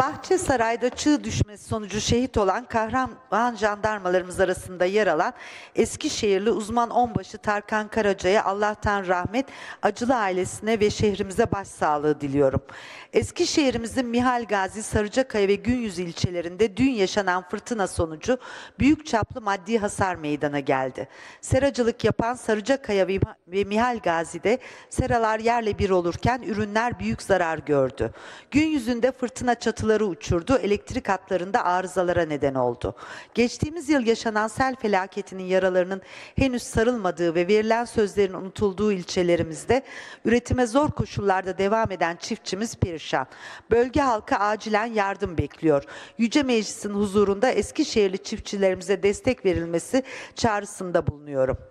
Bahçesaray'da çığ düşmesi sonucu şehit olan kahraman jandarmalarımız arasında yer alan Eskişehirli uzman onbaşı Tarkan Karaca'ya Allah'tan rahmet, acılı ailesine ve şehrimize başsağlığı diliyorum. Eskişehir'imizin Mihal Gazi, Sarıcakaya ve Günyüzü ilçelerinde dün yaşanan fırtına sonucu büyük çaplı maddi hasar meydana geldi. Seracılık yapan Sarıcakaya ve Mihal Gazi'de seralar yerle bir olurken ürünler büyük zarar gördü. Günyüzünde fırtına çatıları uçurdu, elektrik hatlarında arızalara neden oldu. Geçtiğimiz yıl yaşanan sel felaketinin yaralarının henüz sarılmadığı ve verilen sözlerin unutulduğu ilçelerimizde üretime zor koşullarda devam eden çiftçimiz perişan. Bölge halkı acilen yardım bekliyor. Yüce Meclis'in huzurunda Eskişehirli çiftçilerimize destek verilmesi çağrısında bulunuyorum.